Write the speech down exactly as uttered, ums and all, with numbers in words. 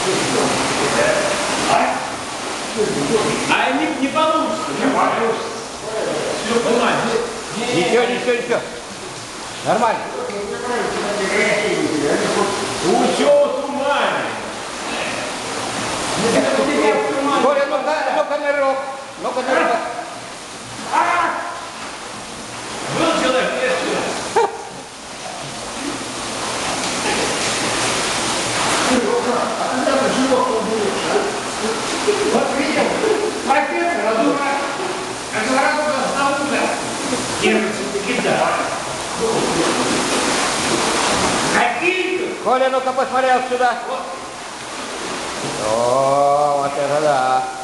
А не, не получится. Не получится. Все, понимаешь? Ничего, ничего, ничего. Нормально. Учет тумане. Коля, ну-ка, ну-ка на рог. Ну-ка на рог. Был человек, нет человека. Вот видел, профессор, разумно, а говорят, на утро. Держится кида. Какие? Коля, ну-ка посмотрел сюда. О, вот это да.